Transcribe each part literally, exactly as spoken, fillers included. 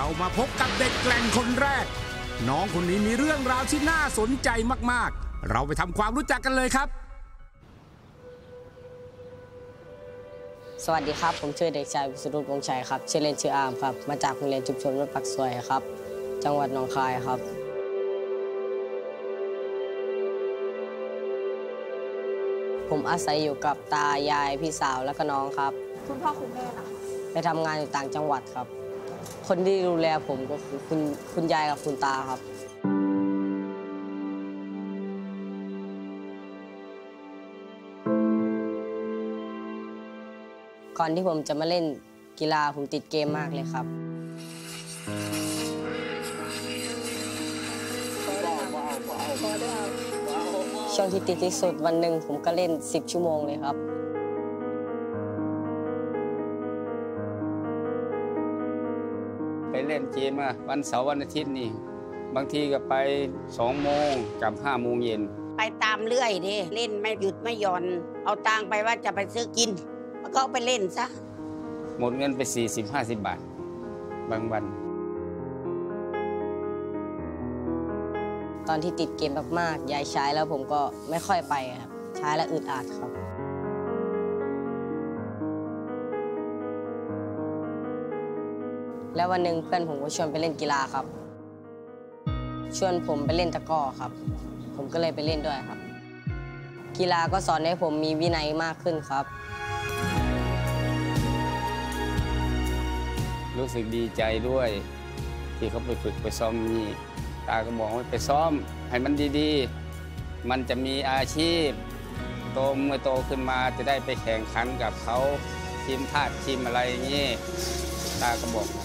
มาพบกับเด็กแกร่งคนแรกน้องคนนี้มีเรื่องราวที่น่าสนใจมากๆเราไปทำความรู้จักกันเลยครับสวัสดีครับผมชื่อเด็กชายวิศรุตวงศ์ชัยครับชื่อเล่นชื่ออาร์มครับมาจากโรงเรียนชุมชนวัดปักซวยครับจังหวัดหนองคายครับผมอาศัยอยู่กับตายายพี่สาวและก็น้องครับคุณพ่อคุณแม่ล่ะไปทำงานอยู่ต่างจังหวัดครับคนที่ดูแลผมก็คือคุณคุณยายกับคุณตาครับก่อนที่ผมจะมาเล่นกีฬาผมติดเกมมากเลยครับช่วงที่ติดที่สุดวันหนึ่งผมก็เล่นสิบชั่วโมงเลยครับไปเล่นเกมอะวันเสาร์วันอาทิตย์นี่บางทีก็ไปสองโมงกับห้าโมงเย็นไปตามเรื่อยดิเล่นไม่หยุดไม่หย่อนเอาตังไปว่าจะไปซื้อกินแล้วก็ไปเล่นซะหมดเงินไปสี่สิบห้าสิบบาทบางวันตอนที่ติดเกมมากๆยายใช้แล้วผมก็ไม่ค่อยไปครับใช้แล้วอึดอัดครับแล้ววันหนึ่งเพื่อนผมก็ชวนไปเล่นกีฬาครับชวนผมไปเล่นตะกร้อครับผมก็เลยไปเล่นด้วยครับกีฬาก็สอนให้ผมมีวินัยมากขึ้นครับรู้สึกดีใจด้วยที่เขาไปฝึกไปซ้อมนี่ตาก็บอกว่าไปซ้อมให้มันดีๆมันจะมีอาชีพโตเมื่อโตขึ้นมาจะได้ไปแข่งขันกับเขาทีมทาสทีมอะไรอย่างนี้ตาก็บอก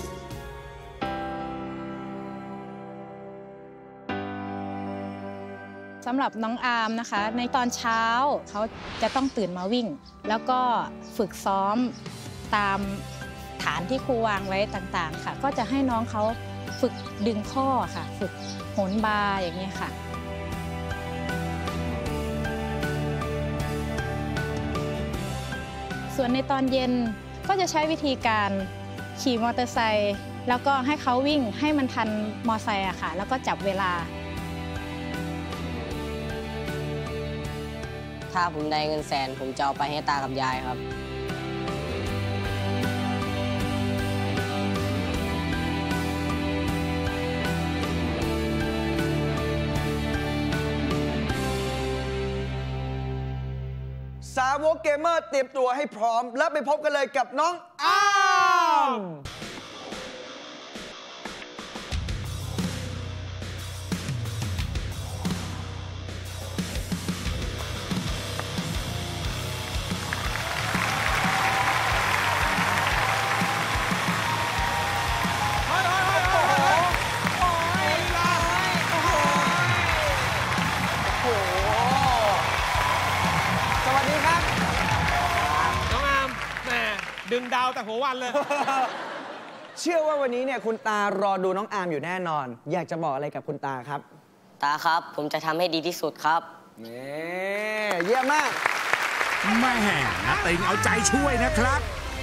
สำหรับน้องอาร์มนะคะในตอนเช้าเขาจะต้องตื่นมาวิ่งแล้วก็ฝึกซ้อมตามฐานที่ครูวางไว้ต่างๆค่ะก็จะให้น้องเขาฝึกดึงข้อค่ะฝึกโหนบาร์อย่างนี้ค่ะส่วนในตอนเย็นก็จะใช้วิธีการขี่มอเตอร์ไซค์แล้วก็ให้เขาวิ่งให้มันทันมอเตอร์ไซค์อะค่ะแล้วก็จับเวลาถ้าผมได้เงินแสนผมจะเอาไปให้ตากับยายครับสาวกเกมเมอร์เตรียมตัวให้พร้อมและไปพบกันเลยกับน้องอาร์มดึงดาวแต่หัววันเลยเชื่อว่าวันนี้เนี่ยคุณตารอดูน้องอาร์มอยู่แน่นอนอยากจะบอกอะไรกับคุณตาครับตาครับผมจะทำให้ดีที่สุดครับนี่เยี่ยมมากแม่นะติงเอาใจช่วยนะครับ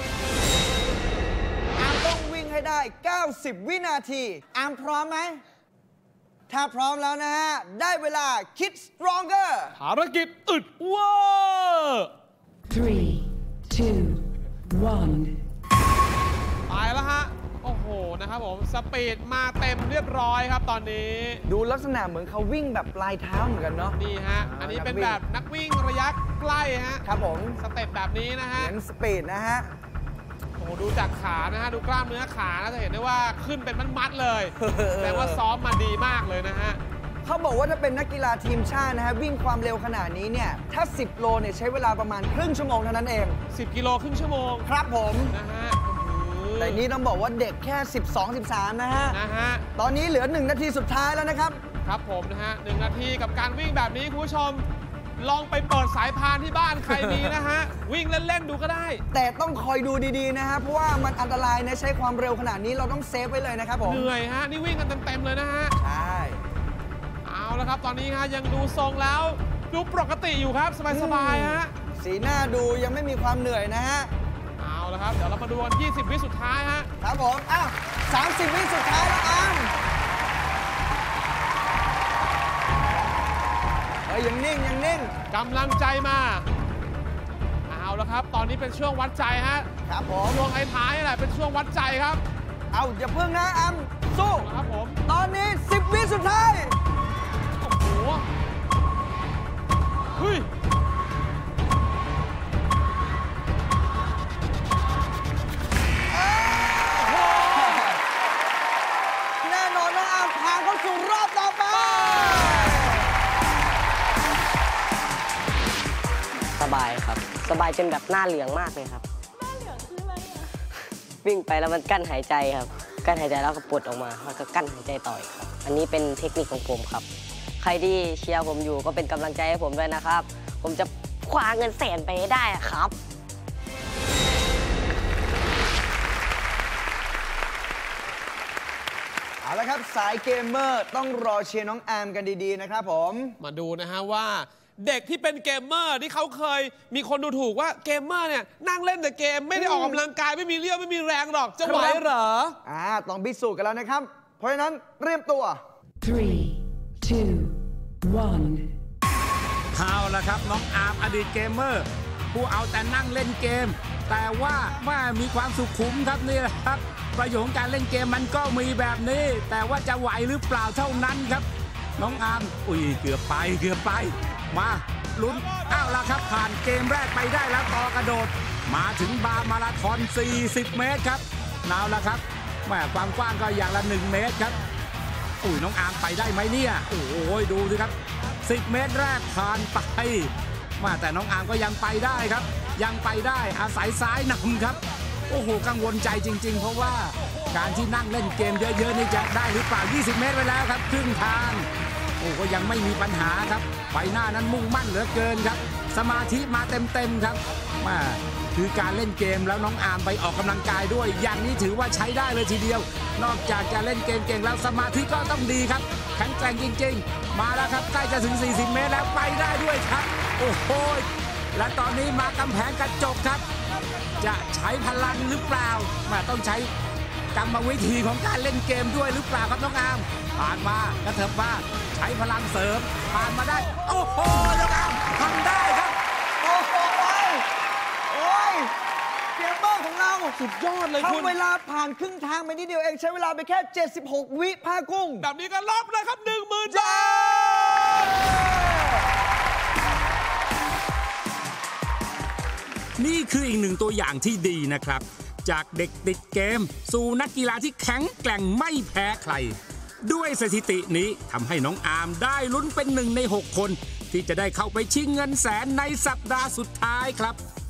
อาร์มต้องวิ่งให้ได้เก้าสิบวินาทีอาร์มพร้อมไหมถ้าพร้อมแล้วนะฮะได้เวลาคิด stronger ภารกิจอึดเวอร์ three two one ไปแล้วฮะโอ้โหนะครับผมสปีดมาเต็มเรียบร้อยครับตอนนี้ดูลักษณะเหมือนเขาวิ่งแบบปลายเท้าเหมือนกันเนาะนี่ฮะอันนี้เป็นแบบนักวิ่งระยะใกล้ฮะครับผมสเต็ปแบบนี้นะฮะเน้นสปีดนะฮะโอ้โหดูจากขานะฮะดูกล้ามเนื้อขานะจะเห็นได้ว่าขึ้นเป็นมัดๆเลยแปลว่าซ้อมมาดีมากเลยนะฮะเขาบอกว่าถ้าเป็นนักกีฬาทีมชาตินะฮะวิ่งความเร็วขนาดนี้เนี่ยถ้าสิบโลเนี่ยใช้เวลาประมาณครึ่งชั่วโมงเท่านั้นเองสิบกิโลครึ่งชั่วโมงครับผมนะฮะแต่นี้ต้องบอกว่าเด็กแค่สิบสอง สิบสามนะฮะนะฮะตอนนี้เหลือหนึ่งนาทีสุดท้ายแล้วนะครับครับผมนะฮะหนึ่งนาทีกับการวิ่งแบบนี้คุณผู้ชมลองไปเปิดสายพานที่บ้านใครมีนะฮะวิ่งเล่นๆดูก็ได้แต่ต้องคอยดูดีๆนะฮะเพราะว่ามันอันตรายนะใช้ความเร็วขนาดนี้เราต้องเซฟไว้เลยนะครับผมเหนื่อยฮะนี่วิ่งกันเต็มๆเลยนะฮะใช่เอาละครับตอนนี้ฮะยังดูทรงแล้วดูปกติอยู่ครับสบายๆฮะสีหน้าดูยังไม่มีความเหนื่อยนะฮะเอาละครับเดี๋ยวเรามาดูกันยี่สิบวิสุดท้ายฮะครับผมอ้าวสามสิบวิสุดท้ายแล้วอามเฮ้ยยังนิ่งยังนิ่งกำลังใจมา เอาละครับ ตอนนี้เป็นช่วงวัดใจฮะครับผมช่วงท้ายๆนี่แหละเป็นช่วงวัดใจครับเอาอย่าเพิ่งนะอามสู้ครับผมตอนนี้สิบวิสุดท้ายโอ้โหเฮ้ยแน่นอนนะอามผ่านเข้าสู่รอบต่อไปสบายครับ สบายจนแบบหน้าเหลืองมากเลยครับ หน้าเหลืองคืออะไรอ่ะ วิ่งไปแล้วมันกั้นหายใจครับ กั้นหายใจแล้วก็ปวดออกมาแล้วก็กั้นหายใจต่ออีกครับ อันนี้เป็นเทคนิคของผมครับ ใครที่เชียร์ผมอยู่ก็เป็นกำลังใจให้ผมด้วยนะครับ ผมจะคว้าเงินแสนไปให้ได้อะครับเอาละครับสายเกมเมอร์ต้องรอเชียร์น้องอามกันดีๆนะครับผมมาดูนะฮะว่าเด็กที่เป็นเกมเมอร์ที่เขาเคยมีคนดูถูกว่าเกมเมอร์เนี่ยนั่งเล่นแต่เกมไม่ได้ออกกำลังกายไม่มีเรี่ยวไม่มีแรงหรอกจะไหวเหรออ่าต้องพิสูจน์กันแล้วนะครับ เพราะฉะนั้นเตรียมตัว Three, two, one. เอาละครับน้องอาร์มอดีตเกมเมอร์ ผู้เอาแต่นั่งเล่นเกม แต่ว่าว่ามีความสุขุมครับนี่แหละครับ ประโยชน์การเล่นเกมมันก็มีแบบนี้ แต่ว่าจะไหวหรือเปล่าเท่านั้นครับ น้องอาร์มอุ้ยเกือบไปเกือบไป มาลุ้นอ้าวละครับผ่านเกมแรกไปได้แล้วต่อกระโดด มาถึงบาร์มาราธอนสี่สิบเมตรครับเอาละครับแม่ความกว้างก็อย่างละหนึ่งเมตรครับอุ้ยน้องอาร์มไปได้ไหมเนี่ยโอ้ยดูสิครับสิบเมตรแรกผ่านไปมาแต่น้องอาร์มก็ยังไปได้ครับ ยังไปได้อาศัยซ้ายนำครับโอ้โหกังวลใจจริงๆเพราะว่าการที่นั่งเล่นเกมเยอะๆนี่จะได้หรือเปล่ายี่สิบเมตรไปแล้วครับครึ่งทางโอ้ก็ยังไม่มีปัญหาครับใบหน้านั้นมุ่งมั่นเหลือเกินครับสมาธิมาเต็มๆครับมาคือการเล่นเกมแล้วน้องอาร์มไปออกกำลังกายด้วยอย่างนี้ถือว่าใช้ได้เลยทีเดียวนอกจากจะเล่นเกมเก่งแล้วสมาธิก็ต้องดีครับแข็งแกร่งจริงๆมาแล้วครับใกล้จะถึงสี่สิบเมตรแล้วไปได้ด้วยครับโอ้โหและตอนนี้มากำแพงกระจกครับจะใช้พลังหรือเปล่ามาต้องใช้กรรมวิธีของการเล่นเกมด้วยหรือเปล่าครับน้องอาร์มผ่านมากระเถิบมาใช้พลังเสริมผ่านมาได้โอ้โหน้องอาร์มทำได้ครับโอ้โหโอ้ยเกมเมอร์ของเราสุดยอดเลยคุณทำเวลาผ่านครึ่งทางไปนิดเดียวเองใช้เวลาไปแค่เจ็ดสิบหกวิผ้ากุ้งแบบนี้ก็รับเลยครับหนึ่งหมื่นบาทนี่คืออีกหนึ่งตัวอย่างที่ดีนะครับจากเด็กติดเกมสู่นักกีฬาที่แข็งแกร่งไม่แพ้ใครด้วยสถิตินี้ทำให้น้องอาร์มได้ลุ้นเป็นหนึ่งในหกคนที่จะได้เข้าไปชิงเงินแสนในสัปดาห์สุดท้ายครับ